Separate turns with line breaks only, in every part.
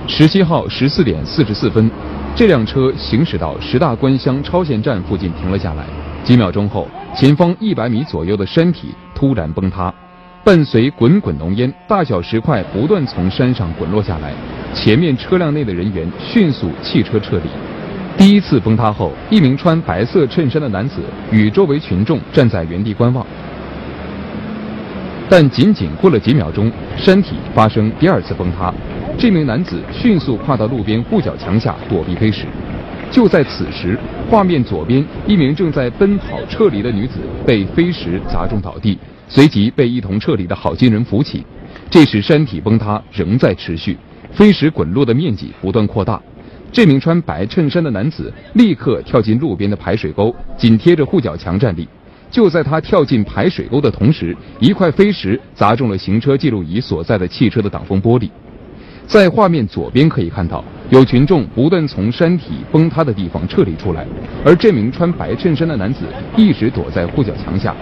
17号14点44分，这辆车行驶到10大关乡超限站附近停了下来。几秒钟后，前方100米左右的山体突然崩塌，伴随滚滚浓烟，大小石块不断从山上滚落下来。前面车辆内的人员迅速弃车撤离。第一次崩塌后，一名穿白色衬衫的男子与周围群众站在原地观望。但仅仅过了几秒钟，山体发生第二次崩塌，这名男子迅速跨到路边护脚墙下躲避飞石。就在此时，画面左边一名正在奔跑撤离的女子被飞石砸中倒地，随即被一同撤离的好心人扶起。这时山体崩塌仍在持续，飞石滚落的面积不断扩大。这名穿白衬衫的男子立刻跳进路边的排水沟，紧贴着护脚墙站立。就在他跳进排水沟的同时，一块飞石砸中了行车记录仪所在的汽车的挡风玻璃。在画面左边可以看到，有群众不断从山体崩塌的地方撤离出来，而这名穿白衬衫的男子一直躲在护脚墙下。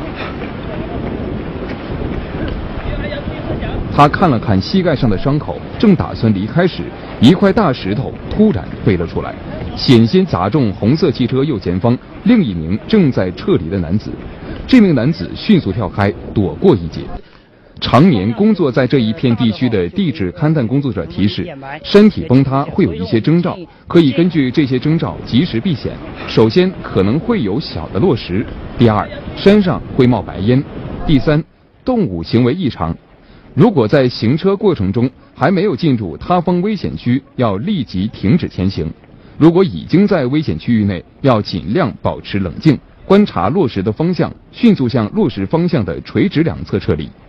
他看了看膝盖上的伤口，正打算离开时，一块大石头突然飞了出来，险些砸中红色汽车右前方另一名正在撤离的男子。这名男子迅速跳开，躲过一劫。常年工作在这一片地区的地质勘探工作者提示，山体崩塌会有一些征兆，可以根据这些征兆及时避险。首先，可能会有小的落石；第二，山上会冒白烟；第三，动物行为异常。如果在行车过程中还没有进入塌方危险区，要立即停止前行；如果已经在危险区域内，要尽量保持冷静，观察落石的方向，迅速向落石方向的垂直两侧撤离。